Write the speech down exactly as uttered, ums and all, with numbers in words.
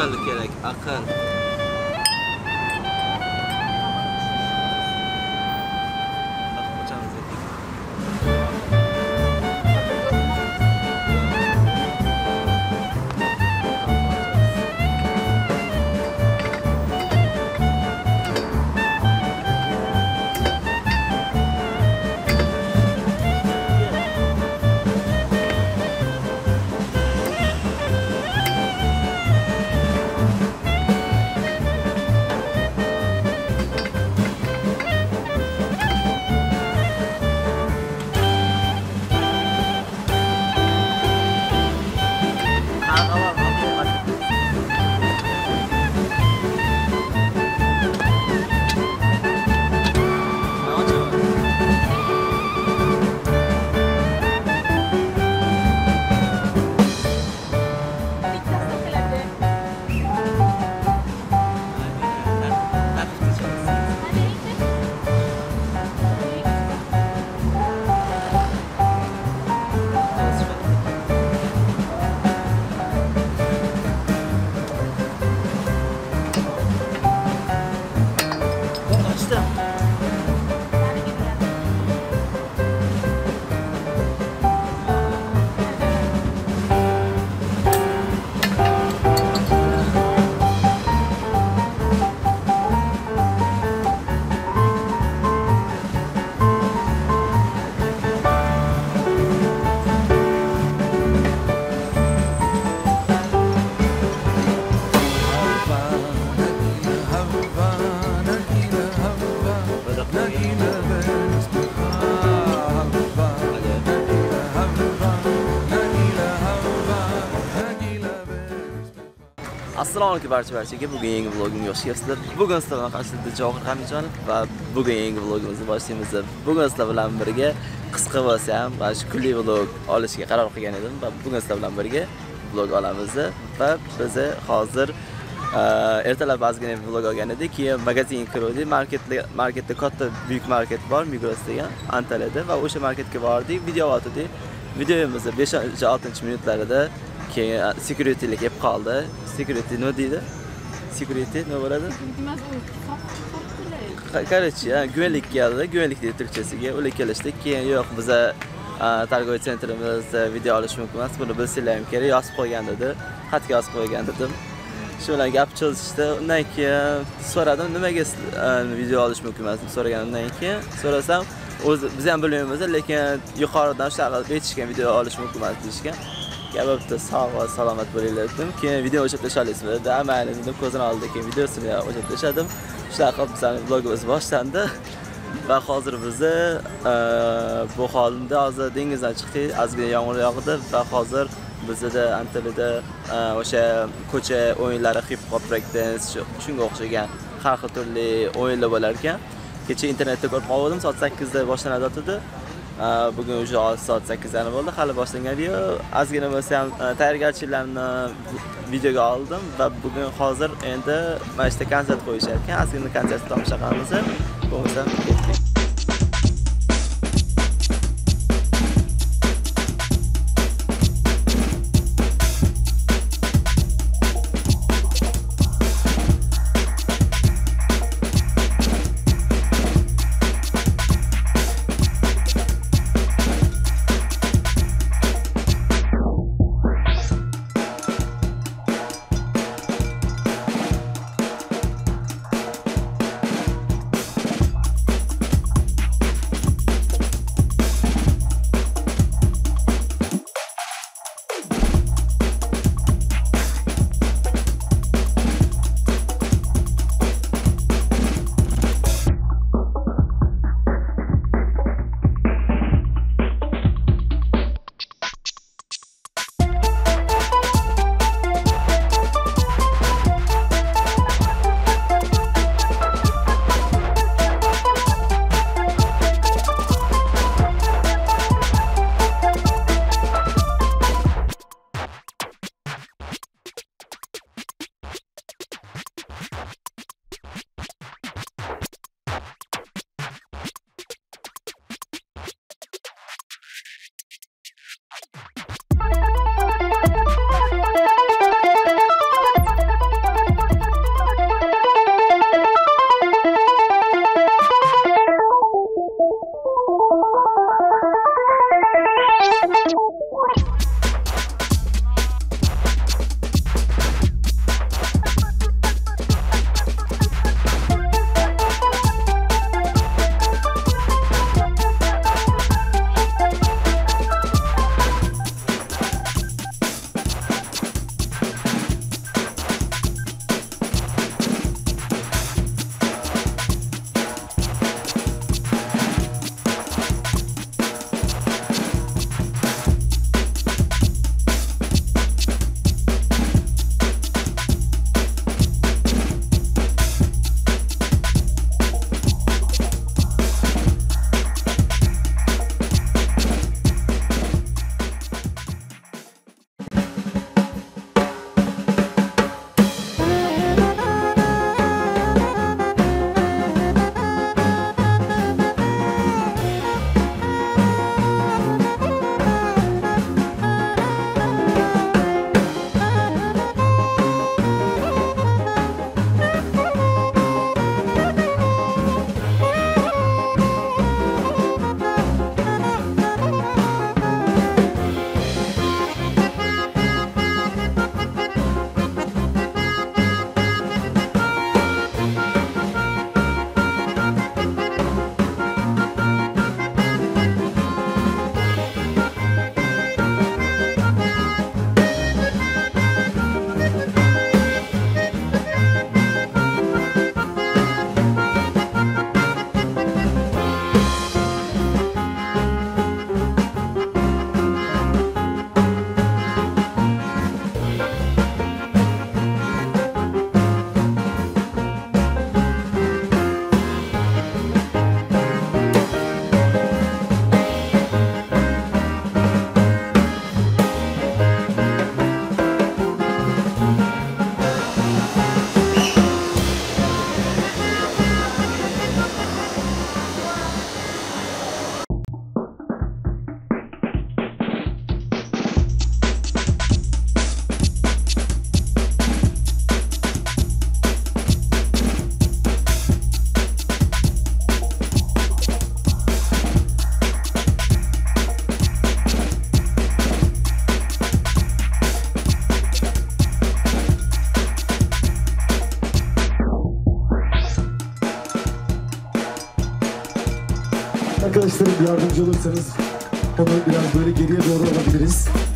aql kerak, aql. Assalomu alaykum barcha-barchaga. Bugun yangi vlogimga xush kelibsizlar. Bugun sizlar bilan qarshilarda Javohir Hamidjonov va bugun yangi vlogimizni boshlaymiz. Bugun sizlar bilan birga qisqa bo'lsa ham mana shu kulli vlog olishga qaror qilgan edim va bugun sizlar bilan birga vlog olamiz va biz hozir ertalab ozgina vlog olgan edik. Keyin magazinga kirdik. Marketda marketda katta buyuk market bor, Migros degan, Antalyada va o'sha marketga bordik, video oldik. Videomizni besh oltinchi minutlarida keyin securitylik kelib qoldi. Security nima deydi? Security nima bo'ladi? Короче, guvenlik keldi, guvenlik deydi turkchasiga. Ular kelishdik. Keyin yo'q, biza targoviy sentrimizda video olish mumkin emas, buni bilsanglar ham kerak, yozib qo'ygan dedi. Xatga yozib qo'ygan dedim. Shu bilan gap cho'zishdi. Undan keyin so'radim, nimaga video olish mumkin emas deb so'raganimdan keyin so'rasam, o'zi biz ham bilmaymiz, lekin yuqoridan shunaqa aytishgan, video olish mumkin emas deyishgan. Gapibdi, sog' va salomat bo'linglar dedim. Keyin video o'chirib tashlaysizmi dedi. Mayli dedim, ko'zini oldi. Keyin videosini o'chirib tashladim. Shunaqa qilib bizning vlogimiz boshlandi. Va hozir biz bu holimda hozir dengizdan chiqdik. Ozgina yomg'ir yog'di va hozir bizda Antalyada o'sha ko'cha o'yinlari, hip-hop, break dance, shunga o'xshagan har xil turli o'yinlar bo'lar ekan. Kecha internetda ko'rib qoldim, soat sakkizda boshlanadi dedi. Bugün o'sha soat sakkizdan bo'ldi, hali boshlangan yo'q. Ozgina bo'lsa ham tayyorgarchiliklarni videoga oldim va bugun hozir endi mana shu konsert qo'yishar ekan. Ozgina konsertni tomosha qilamiz. Bo'lmasa ketdik. Şöyle bir yardımcı olursanız onu biraz böyle geriye doğru alabiliriz.